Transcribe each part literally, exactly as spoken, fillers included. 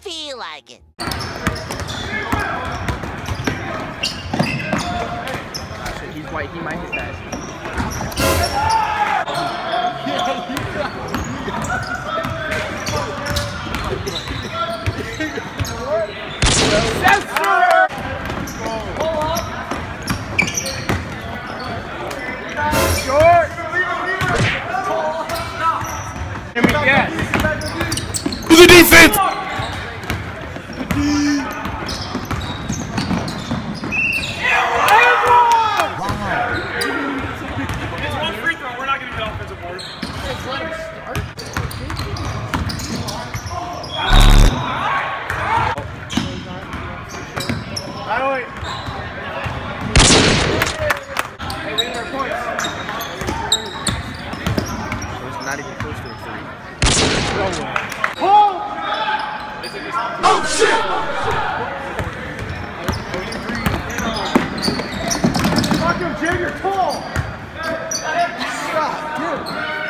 feel like it. He's white, he might hit that. Yes, sir! Pull up. Short. Give me yes. To the defense. Not even close to a three. Oh! Oh shit! Fuck him, Jay, you're tall! Stop, dude!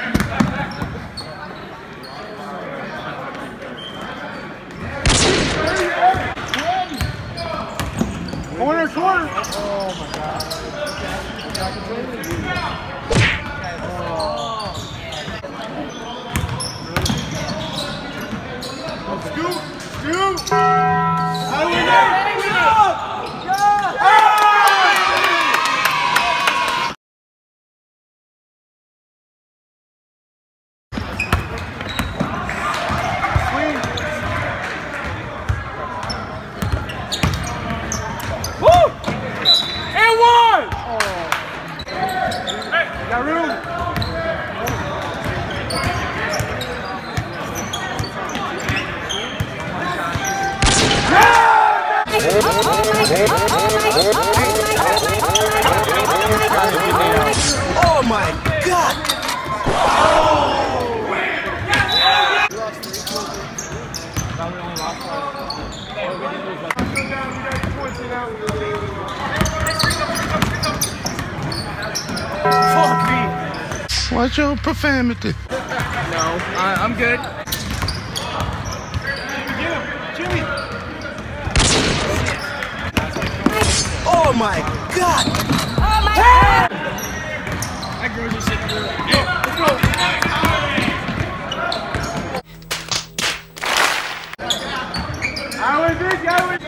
Corner, corner! Oh my god. Scoop! Scoop! How do we know? Woo! And one! Oh. Hey, got room? Oh my god! Fuck me! Watch your profanity. No, I, I'm good. Jimmy! Oh my god! Oh my god! That girl's just sitting there. Yeah, let's go! I was this, I was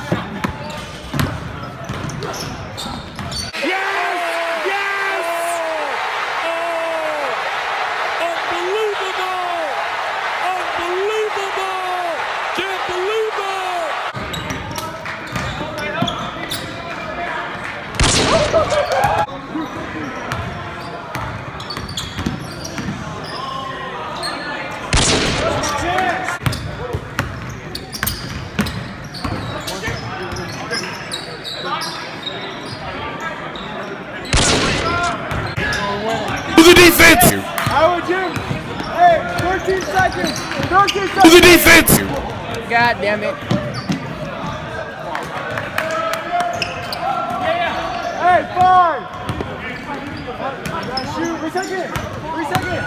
Yes! Yes! Oh! Unbelievable! Unbelievable! Can't believe it! to the defense! How would you? Hey, thirteen seconds! thirteen seconds! To the defense! God damn it. Hey, five! Shoot, three seconds! Three seconds!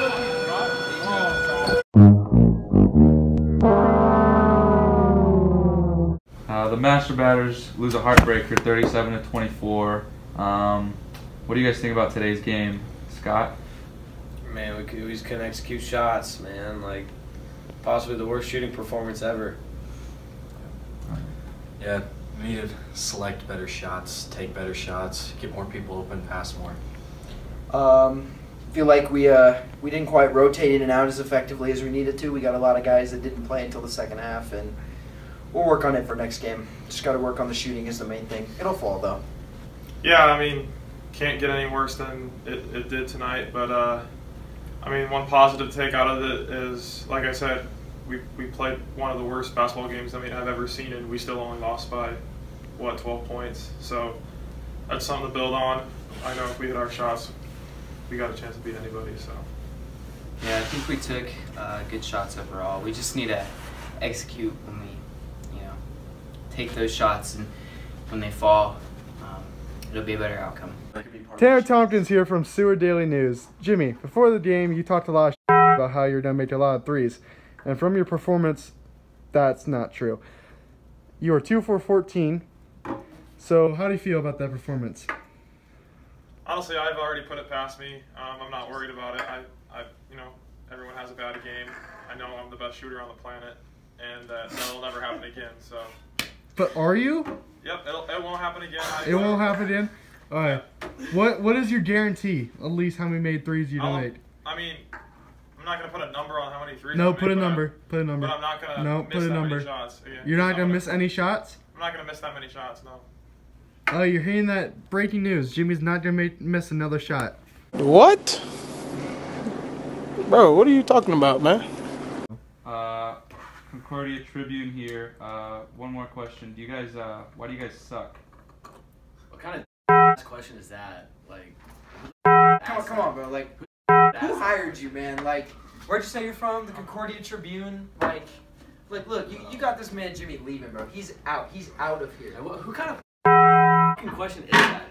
Uh, the Master Batters lose a heartbreaker, thirty-seven to twenty-four. Um, what do you guys think about today's game, Scott? Man, we, could, we just couldn't execute shots, man. Like, possibly the worst shooting performance ever. Yeah, we need to select better shots, take better shots, get more people open, pass more. Um, feel like we uh, we didn't quite rotate in and out as effectively as we needed to. We got a lot of guys that didn't play until the second half, and we'll work on it for next game. Just got to work on the shooting is the main thing. It'll fall though. Yeah, I mean, can't get any worse than it, it did tonight. But uh, I mean, one positive to take out of it is, like I said, we we played one of the worst basketball games I mean I've ever seen, and we still only lost by what twelve points. So that's something to build on. I know if we hit our shots, we got a chance to beat anybody. So yeah, I think we took uh, good shots overall. We just need to execute when we, you know, take those shots, and when they fall, um, it'll be a better outcome. Tanner Tompkins here from Seward Daily News. Jimmy, before the game, you talked a lot of shit about how you're going to make a lot of threes. And from your performance That's not true. You were two for fourteen. So how do you feel about that performance? Honestly, I've already put it past me. Um, I'm not worried about it. I, I, you know, everyone has a bad game. I know I'm the best shooter on the planet, and that that'll never happen again. So. But are you? Yep, it'll, it won't happen again. I, It won't happen again? All right. What What is your guarantee? At least how many made threes you don't I'll- make? I mean, I'm not going to put a number on how many threes No, I put make, a but number. I'm- Put a number. But I'm not going to No, miss put a that number. many shots. Yeah, You're not I'm going to miss any shots? I'm not going to miss that many shots, no. Oh, you're hearing that breaking news. Jimmy's not going to miss another shot. What? Bro, what are you talking about, man? Uh, Concordia Tribune here. Uh, one more question. Do you guys, uh, why do you guys suck? What kind of question is that? Like, Come on, come on, bro. Like, who hired you, man? Like, where'd you say you're from? The Concordia Tribune? Like, like, look, you, you got this man Jimmy leaving, bro. He's out. He's out of here. who kind of question is that?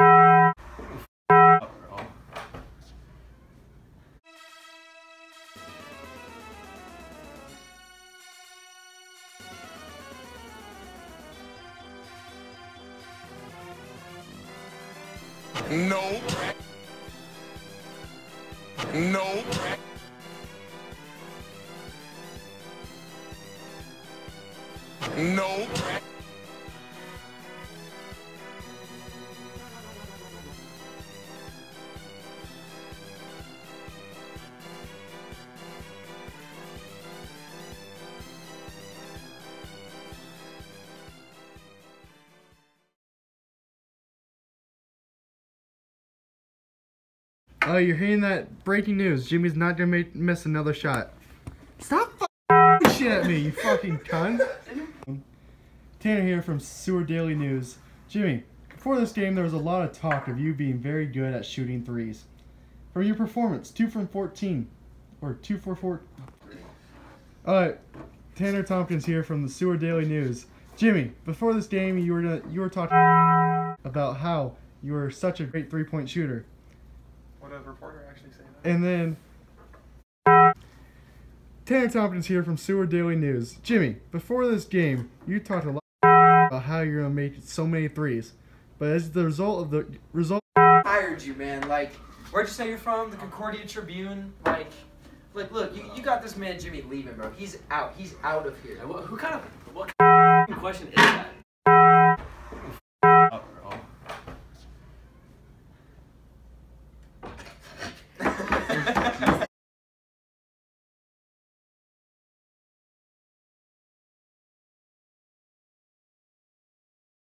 Nope. Nope. Nope. Oh, you're hearing that breaking news. Jimmy's not going to miss another shot. Stop fucking shit at me, you fucking cunt. Tanner here from Seward Daily News. Jimmy, before this game, there was a lot of talk of you being very good at shooting threes. From your performance, two from fourteen. Or two for four. Alright, Tanner Tompkins here from the Seward Daily News. Jimmy, before this game, you were, you were talking about how you were such a great three-point shooter. What did a reporter actually say that? And then Tanner Tompkins here from Seward Daily News. Jimmy, before this game, you talked a lot about how you're gonna make so many threes, but as the result of the result Hired you, man. Like, where'd you say you're from? The Concordia Tribune? Like, like, look, you, you got this man Jimmy leaving, bro. He's out. He's out of here. Who kind of what kind of question is that?